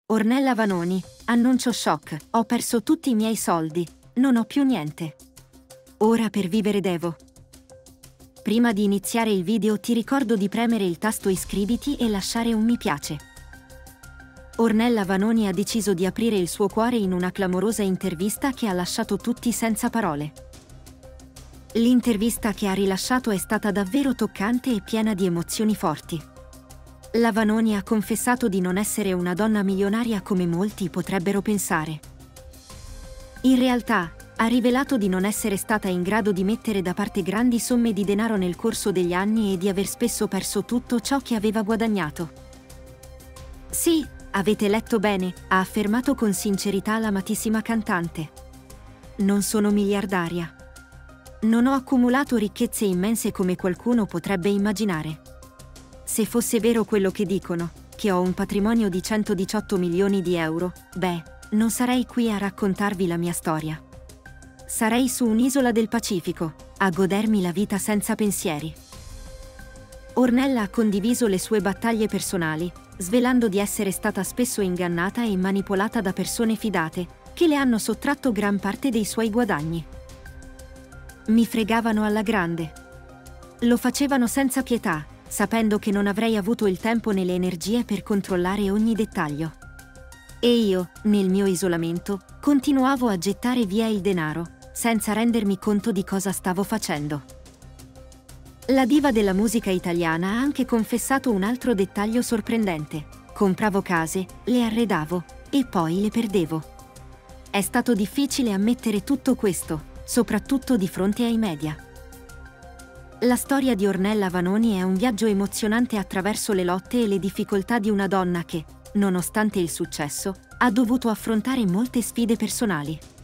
Ornella Vanoni, annuncio shock, ho perso tutti i miei soldi, non ho più niente. Ora per vivere devo. Prima di iniziare il video ti ricordo di premere il tasto iscriviti e lasciare un mi piace. Ornella Vanoni ha deciso di aprire il suo cuore in una clamorosa intervista che ha lasciato tutti senza parole. L'intervista che ha rilasciato è stata davvero toccante e piena di emozioni forti. La Vanoni ha confessato di non essere una donna milionaria come molti potrebbero pensare. In realtà, ha rivelato di non essere stata in grado di mettere da parte grandi somme di denaro nel corso degli anni e di aver spesso perso tutto ciò che aveva guadagnato. Sì, avete letto bene, ha affermato con sincerità l'amatissima cantante. Non sono miliardaria. Non ho accumulato ricchezze immense come qualcuno potrebbe immaginare. Se fosse vero quello che dicono, che ho un patrimonio di 118 milioni di euro, beh, non sarei qui a raccontarvi la mia storia. Sarei su un'isola del Pacifico, a godermi la vita senza pensieri. Ornella ha condiviso le sue battaglie personali, svelando di essere stata spesso ingannata e manipolata da persone fidate, che le hanno sottratto gran parte dei suoi guadagni. Mi fregavano alla grande. Lo facevano senza pietà, sapendo che non avrei avuto il tempo né le energie per controllare ogni dettaglio. E io, nel mio isolamento, continuavo a gettare via il denaro, senza rendermi conto di cosa stavo facendo. La diva della musica italiana ha anche confessato un altro dettaglio sorprendente. Compravo case, le arredavo, e poi le perdevo. È stato difficile ammettere tutto questo, soprattutto di fronte ai media. La storia di Ornella Vanoni è un viaggio emozionante attraverso le lotte e le difficoltà di una donna che, nonostante il successo, ha dovuto affrontare molte sfide personali.